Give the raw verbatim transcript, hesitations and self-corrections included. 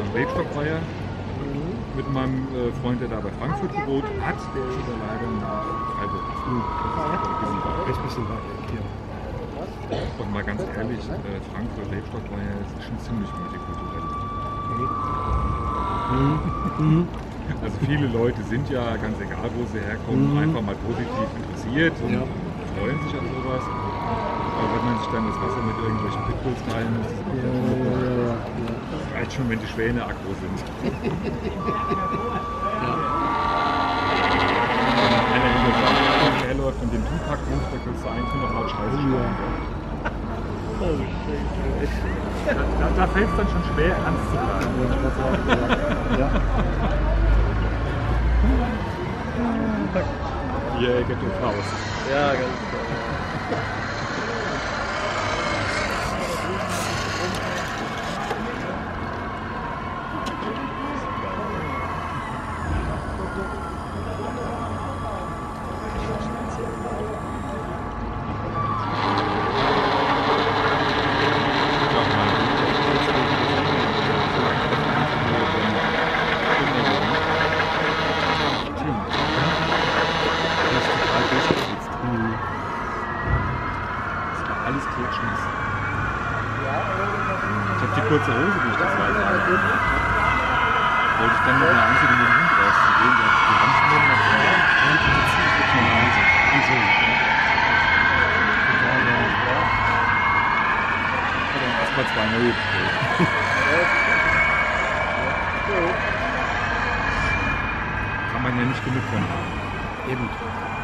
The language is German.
Rebstockmeier mit meinem äh, Freund, der da bei Frankfurt gewohnt hat. Der ist aber leider nach Freiburg. Echt ein bisschen weit weg hier. Und mal ganz ehrlich, äh, Frankfurt Rebstockmeier ist schon ziemlich multikulturell. Mhm. Also viele Leute sind ja, ganz egal wo sie herkommen, Mhm. einfach mal positiv interessiert und Ja. freuen sich an sowas. Aber wenn man sich dann das Wasser mit irgendwelchen Pitbulls teilen muss, das Ja, ja, ja, ja. reicht schon, wenn die Schwäne aggro sind. Ja. Wenn einer in der Sache herläuft und den Tupac ruft, da kriegst du eigentlich nur noch laut Scheiße schreien. Oh, shit. Da, da, da fällt es dann schon schwer, ernst zu bleiben. Ja. Yeah, get your Faust. Ja, ganz klar. Alles klitschnass. Ich habe die kurze Hose, die ich das weiß, angezogen. Wollte ich dann mit einer Angst, den Hund rauszugehen, der hat die Handschuhe noch so. Erstmal zwei neue bestellt. Kann man ja nicht genug von haben. Eben.